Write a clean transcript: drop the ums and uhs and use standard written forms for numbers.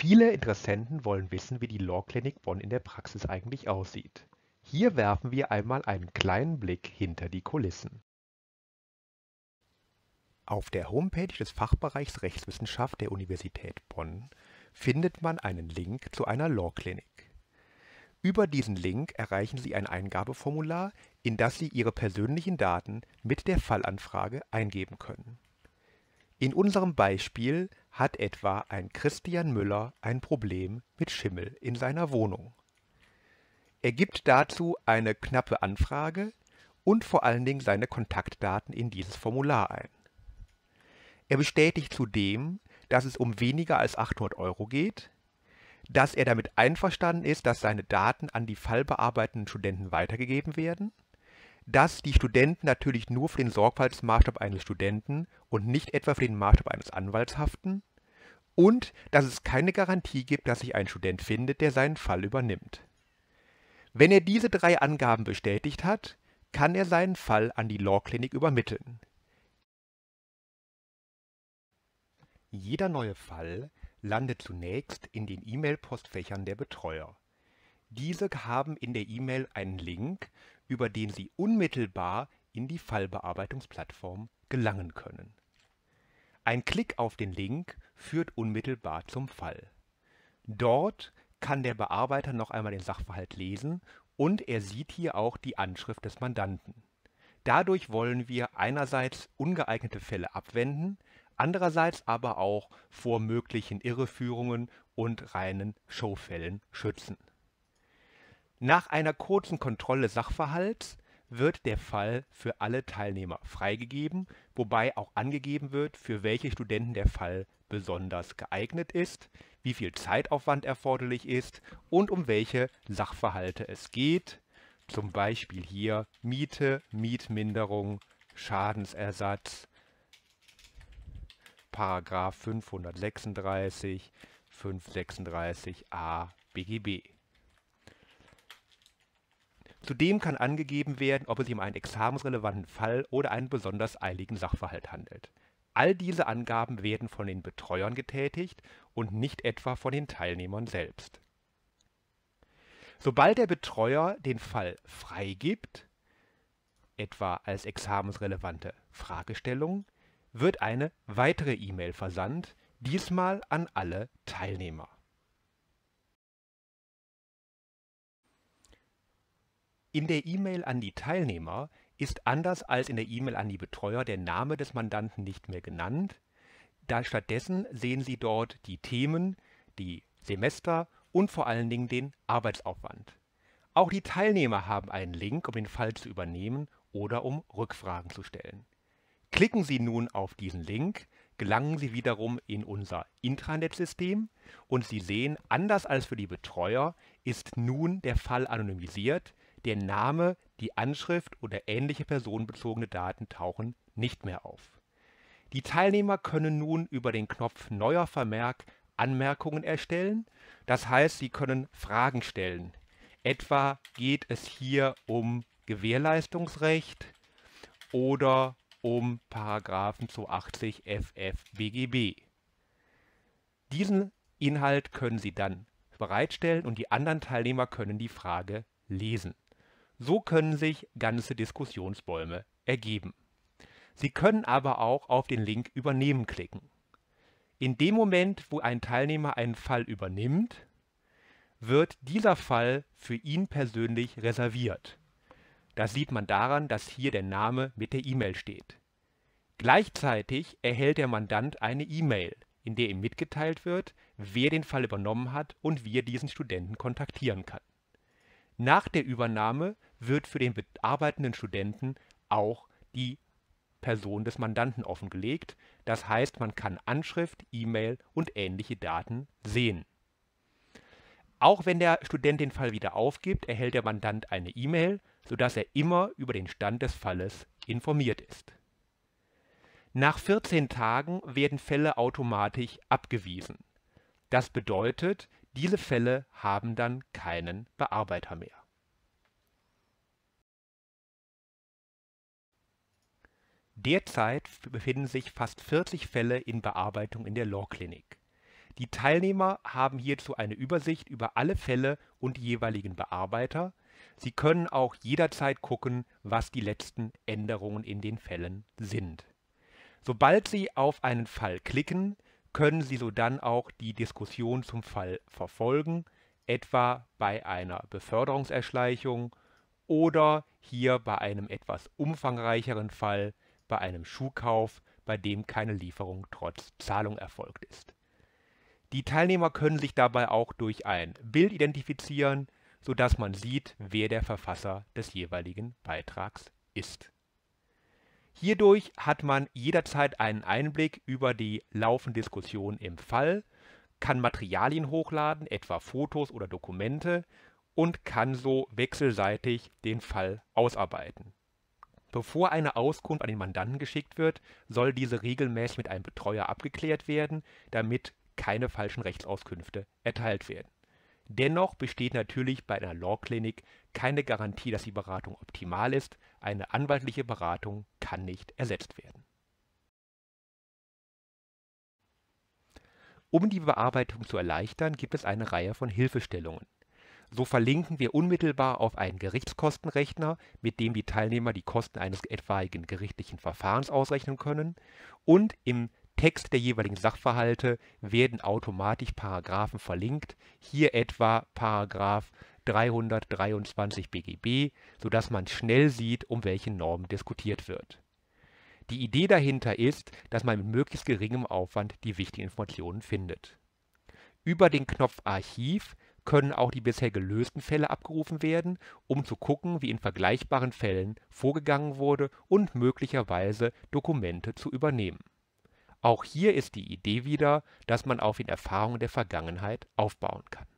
Viele Interessenten wollen wissen, wie die Law Clinic Bonn in der Praxis eigentlich aussieht. Hier werfen wir einmal einen kleinen Blick hinter die Kulissen. Auf der Homepage des Fachbereichs Rechtswissenschaft der Universität Bonn findet man einen Link zu einer Law Clinic. Über diesen Link erreichen Sie ein Eingabeformular, in das Sie Ihre persönlichen Daten mit der Fallanfrage eingeben können. In unserem Beispiel hat etwa ein Christian Müller ein Problem mit Schimmel in seiner Wohnung. Er gibt dazu eine knappe Anfrage und vor allen Dingen seine Kontaktdaten in dieses Formular ein. Er bestätigt zudem, dass es um weniger als 800 € geht, dass er damit einverstanden ist, dass seine Daten an die fallbearbeitenden Studenten weitergegeben werden, dass die Studenten natürlich nur für den Sorgfaltsmaßstab eines Studenten und nicht etwa für den Maßstab eines Anwalts haften und dass es keine Garantie gibt, dass sich ein Student findet, der seinen Fall übernimmt. Wenn er diese 3 Angaben bestätigt hat, kann er seinen Fall an die Law Clinic übermitteln. Jeder neue Fall landet zunächst in den E-Mail-Postfächern der Betreuer. Diese haben in der E-Mail einen Link, über den Sie unmittelbar in die Fallbearbeitungsplattform gelangen können. Ein Klick auf den Link führt unmittelbar zum Fall. Dort kann der Bearbeiter noch einmal den Sachverhalt lesen und er sieht hier auch die Anschrift des Mandanten. Dadurch wollen wir einerseits ungeeignete Fälle abwenden, andererseits aber auch vor möglichen Irreführungen und reinen Showfällen schützen. Nach einer kurzen Kontrolle des Sachverhalts wird der Fall für alle Teilnehmer freigegeben, wobei auch angegeben wird, für welche Studenten der Fall besonders geeignet ist, wie viel Zeitaufwand erforderlich ist und um welche Sachverhalte es geht, zum Beispiel hier Miete, Mietminderung, Schadensersatz, § 536, 536a BGB. Zudem kann angegeben werden, ob es sich um einen examensrelevanten Fall oder einen besonders eiligen Sachverhalt handelt. All diese Angaben werden von den Betreuern getätigt und nicht etwa von den Teilnehmern selbst. Sobald der Betreuer den Fall freigibt, etwa als examensrelevante Fragestellung, wird eine weitere E-Mail versandt, diesmal an alle Teilnehmer. In der E-Mail an die Teilnehmer ist anders als in der E-Mail an die Betreuer der Name des Mandanten nicht mehr genannt, stattdessen sehen Sie dort die Themen, die Semester und vor allen Dingen den Arbeitsaufwand. Auch die Teilnehmer haben einen Link, um den Fall zu übernehmen oder um Rückfragen zu stellen. Klicken Sie nun auf diesen Link, gelangen Sie wiederum in unser Intranet-System und Sie sehen, anders als für die Betreuer ist nun der Fall anonymisiert, der Name, die Anschrift oder ähnliche personenbezogene Daten tauchen nicht mehr auf. Die Teilnehmer können nun über den Knopf Neuer Vermerk Anmerkungen erstellen, das heißt, sie können Fragen stellen. Etwa geht es hier um Gewährleistungsrecht oder um § 280 FF BGB. Diesen Inhalt können Sie dann bereitstellen und die anderen Teilnehmer können die Frage lesen. So können sich ganze Diskussionsbäume ergeben. Sie können aber auch auf den Link Übernehmen klicken. In dem Moment, wo ein Teilnehmer einen Fall übernimmt, wird dieser Fall für ihn persönlich reserviert. Das sieht man daran, dass hier der Name mit der E-Mail steht. Gleichzeitig erhält der Mandant eine E-Mail, in der ihm mitgeteilt wird, wer den Fall übernommen hat und wie er diesen Studenten kontaktieren kann. Nach der Übernahme wird für den bearbeitenden Studenten auch die Person des Mandanten offengelegt. Das heißt, man kann Anschrift, E-Mail und ähnliche Daten sehen. Auch wenn der Student den Fall wieder aufgibt, erhält der Mandant eine E-Mail, sodass er immer über den Stand des Falles informiert ist. Nach 14 Tagen werden Fälle automatisch abgewiesen. Das bedeutet, diese Fälle haben dann keinen Bearbeiter mehr. Derzeit befinden sich fast 40 Fälle in Bearbeitung in der Law Clinic. Die Teilnehmer haben hierzu eine Übersicht über alle Fälle und die jeweiligen Bearbeiter. Sie können auch jederzeit gucken, was die letzten Änderungen in den Fällen sind. Sobald Sie auf einen Fall klicken, können Sie sodann auch die Diskussion zum Fall verfolgen, etwa bei einer Beförderungserschleichung oder hier bei einem etwas umfangreicheren Fall, bei einem Schuhkauf, bei dem keine Lieferung trotz Zahlung erfolgt ist. Die Teilnehmer können sich dabei auch durch ein Bild identifizieren, sodass man sieht, wer der Verfasser des jeweiligen Beitrags ist. Hierdurch hat man jederzeit einen Einblick über die laufende Diskussion im Fall, kann Materialien hochladen, etwa Fotos oder Dokumente, und kann so wechselseitig den Fall ausarbeiten. Bevor eine Auskunft an den Mandanten geschickt wird, soll diese regelmäßig mit einem Betreuer abgeklärt werden, damit keine falschen Rechtsauskünfte erteilt werden. Dennoch besteht natürlich bei einer Law Clinic keine Garantie, dass die Beratung optimal ist. Eine anwaltliche Beratung kann nicht ersetzt werden. Um die Bearbeitung zu erleichtern, gibt es eine Reihe von Hilfestellungen. So verlinken wir unmittelbar auf einen Gerichtskostenrechner, mit dem die Teilnehmer die Kosten eines etwaigen gerichtlichen Verfahrens ausrechnen können, und im Text der jeweiligen Sachverhalte werden automatisch Paragraphen verlinkt, hier etwa Paragraph 323 BGB, sodass man schnell sieht, um welche Normen diskutiert wird. Die Idee dahinter ist, dass man mit möglichst geringem Aufwand die wichtigen Informationen findet. Über den Knopf Archiv können auch die bisher gelösten Fälle abgerufen werden, um zu gucken, wie in vergleichbaren Fällen vorgegangen wurde und möglicherweise Dokumente zu übernehmen. Auch hier ist die Idee wieder, dass man auf den Erfahrungen der Vergangenheit aufbauen kann.